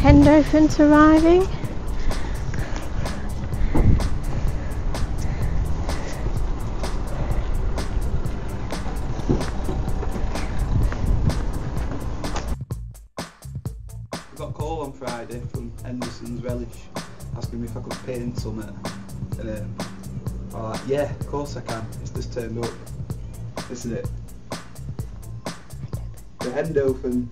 Hendophant arriving. I got a call on Friday from Henderson's Relish asking me if I could paint something. And I'm like, yeah, of course I can. It's just turned up. This is it. The Hendophant.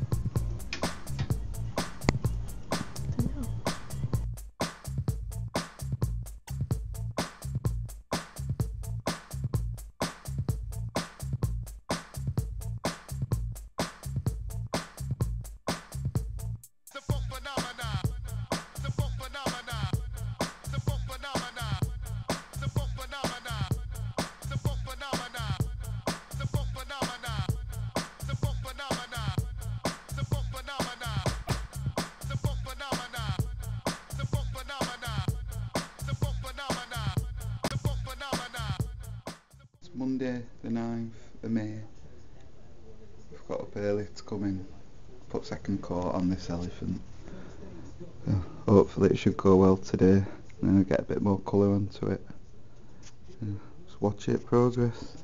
Monday the 9th of May. We've got up early to come in, put second coat on this elephant. So hopefully it should go well today, and then we'll get a bit more colour onto it. Just watch it progress.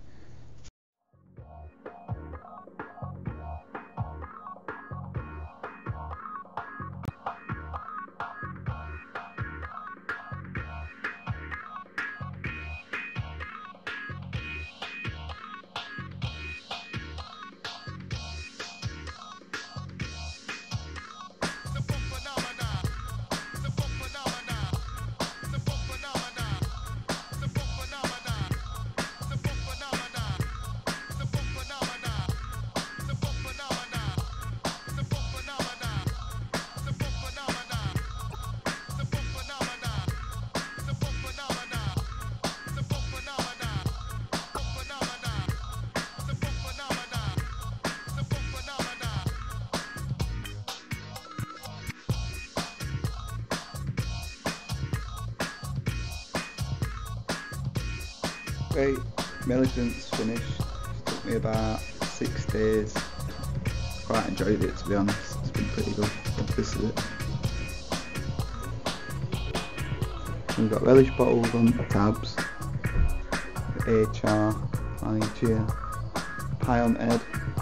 Right, my elephant's finished. It took me about 6 days. Quite enjoyed it, to be honest. It's been pretty good. This is it. We've got relish bottles on the tabs, HR on each ear, pie on head,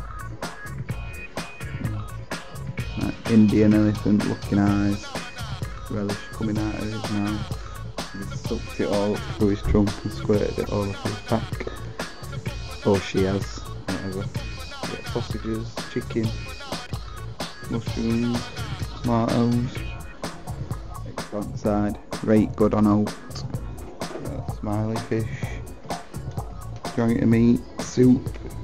Indian elephant looking eyes, relish coming out of his mouth. He sucked it all up through his trunk and squirted it all up his back. Or she has, whatever. We got sausages, chicken, mushrooms, tomatoes, eggs on the side, right good on oat, smiley fish, joint of meat, soup.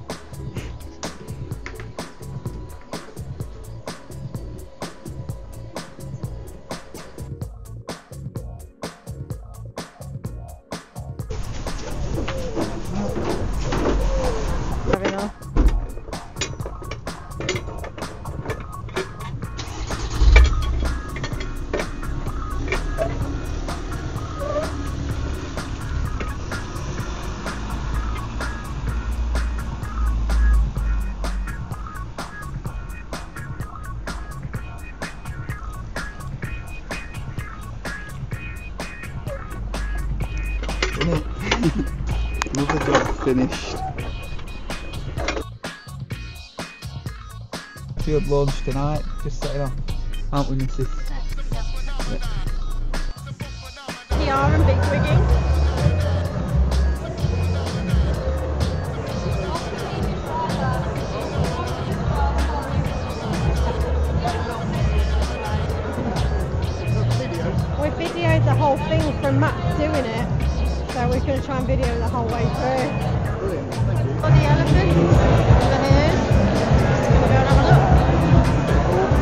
Another job finished. Field launch tonight, just setting off, aren't we, Mrs? PR and big wigging. We videoed the whole thing from Matt doing it. So we're going to try and video the whole way through. Brilliant, thank you. For the elephants, the hares, we're going to have a look.